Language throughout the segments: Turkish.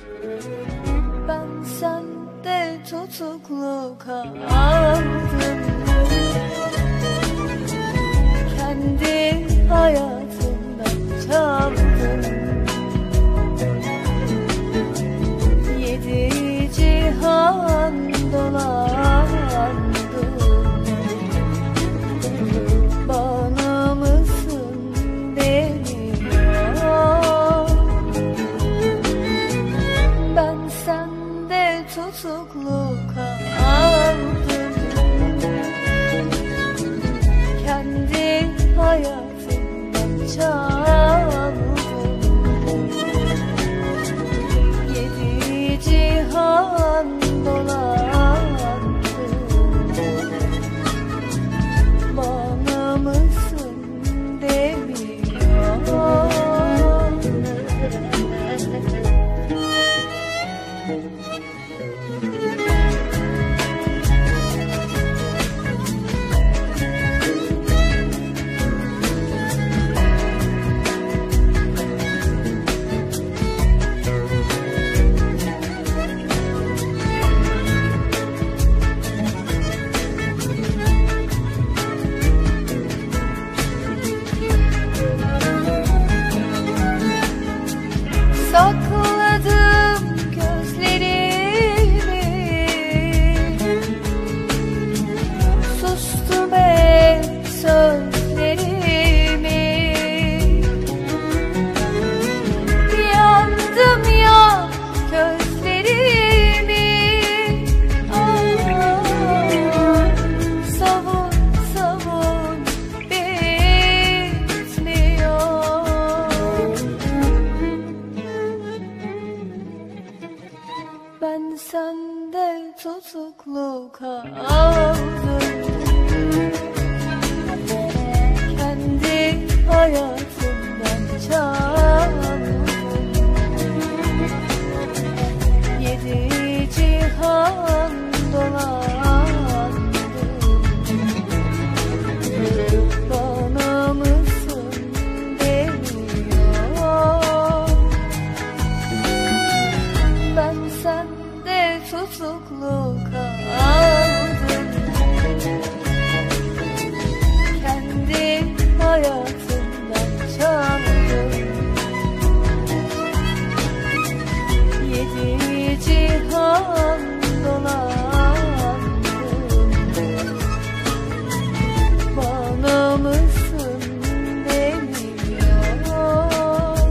Ben sende tutuklu kaldım. Kendi hayatımdan çaldım. Yedi cihan dolandım. Bana mısın demiyor. Ben sende tutuklu kaldım. Kendi hayatımdan çaldım. Yedi cihan dolandım. Bana mısın demiyor. Sakladım gözlerimi, sustum hep sözlerimi. Yandım ya gözlerimi. Savun savun bitmiyor. Ben sende tutuklu kaldım. Kendi hayatımdan çaldım. Yedi cihan dolandım. Bana mısın demiyor. Ben sende tutuklu kaldım. Kendi hayatımdan çaldım. Yedi cihan dolandım. Bana mısın demiyor.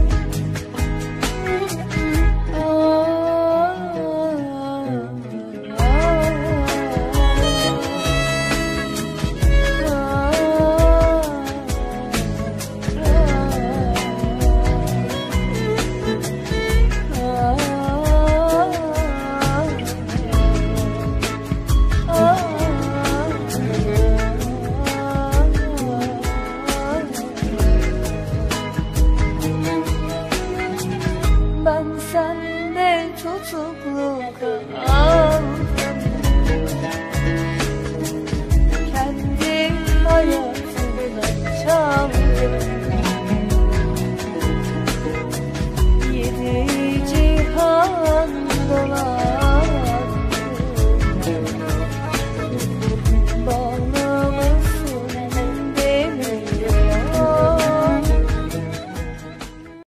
Ben sende tutuklu kaldım. Kendi hayatımdan çaldım.